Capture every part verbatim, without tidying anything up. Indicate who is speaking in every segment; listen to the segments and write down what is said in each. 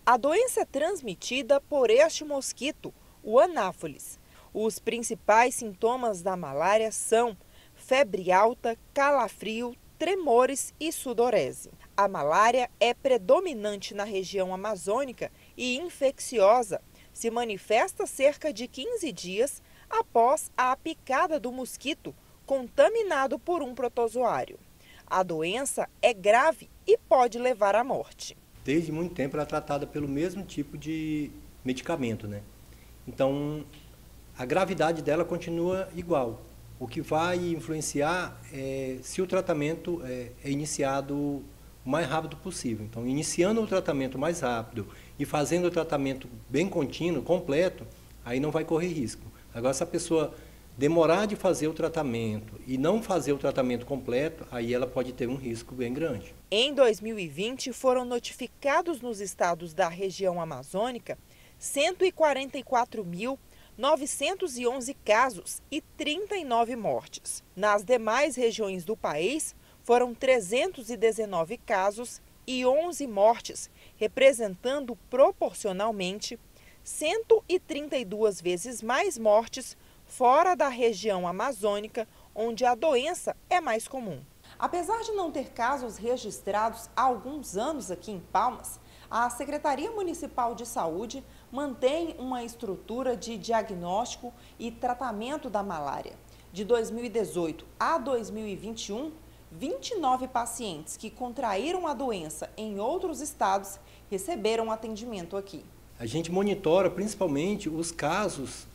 Speaker 1: A doença é transmitida por este mosquito, o Anáfolis. Os principais sintomas da malária são febre alta, calafrio, tremores e sudorese. A malária é predominante na região amazônica e infecciosa. Se manifesta cerca de quinze dias após a picada do mosquito contaminado por um protozoário. A doença é grave e pode levar à morte.
Speaker 2: Desde muito tempo ela é tratada pelo mesmo tipo de medicamento, né? Então, a gravidade dela continua igual. O que vai influenciar é se o tratamento é, é iniciado o mais rápido possível. Então, iniciando o tratamento mais rápido e fazendo o tratamento bem contínuo, completo, aí não vai correr risco. Agora, se a pessoa demorar de fazer o tratamento e não fazer o tratamento completo, aí ela pode ter um risco bem grande.
Speaker 1: Em dois mil e vinte, foram notificados nos estados da região amazônica cento e quarenta e quatro mil novecentos e onze casos e trinta e nove mortes. Nas demais regiões do país, foram trezentos e dezenove casos e onze mortes, representando proporcionalmente cento e trinta e duas vezes mais mortes fora da região amazônica, onde a doença é mais comum. Apesar de não ter casos registrados há alguns anos aqui em Palmas, a Secretaria Municipal de Saúde mantém uma estrutura de diagnóstico e tratamento da malária. De dois mil e dezoito a dois mil e vinte e um, vinte e nove pacientes que contraíram a doença em outros estados receberam atendimento aqui.
Speaker 2: A gente monitora principalmente os casos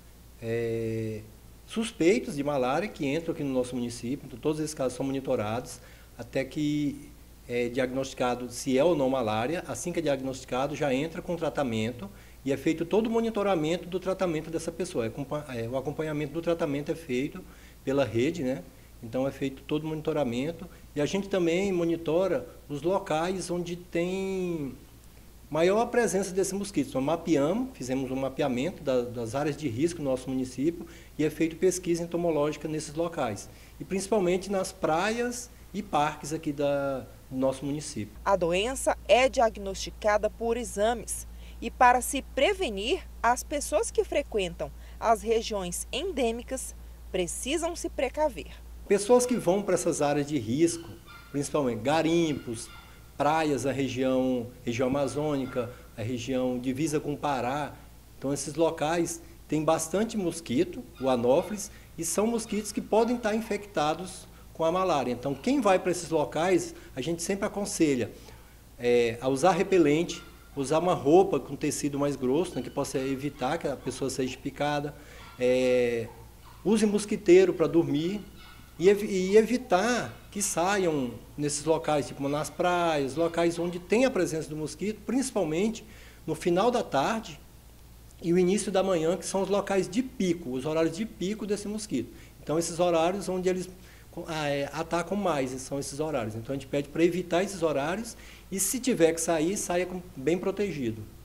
Speaker 2: é, suspeitos de malária que entram aqui no nosso município. Então, todos esses casos são monitorados até que é diagnosticado se é ou não malária. Assim que é diagnosticado, já entra com tratamento e é feito todo o monitoramento do tratamento dessa pessoa. É, o acompanhamento do tratamento é feito pela rede, né? Então é feito todo o monitoramento e a gente também monitora os locais onde tem maior presença desse mosquito. Então, mapeamos, fizemos um mapeamento da, das áreas de risco no nosso município e é feito pesquisa entomológica nesses locais. E principalmente nas praias e parques aqui da, do nosso município.
Speaker 1: A doença é diagnosticada por exames e para se prevenir, as pessoas que frequentam as regiões endêmicas precisam se precaver.
Speaker 2: Pessoas que vão para essas áreas de risco, principalmente garimpos, praias, a região, região amazônica, a região divisa com o Pará. Então, esses locais têm bastante mosquito, o anófeles, e são mosquitos que podem estar infectados com a malária. Então, quem vai para esses locais, a gente sempre aconselha é, a usar repelente, usar uma roupa com tecido mais grosso, né, que possa evitar que a pessoa seja picada, é, use mosquiteiro para dormir e, e evitar que saiam nesses locais, tipo nas praias, locais onde tem a presença do mosquito, principalmente no final da tarde e o início da manhã, que são os locais de pico, os horários de pico desse mosquito. Então, esses horários onde eles é, atacam mais, são esses horários. Então, a gente pede para evitar esses horários e, se tiver que sair, saia bem protegido.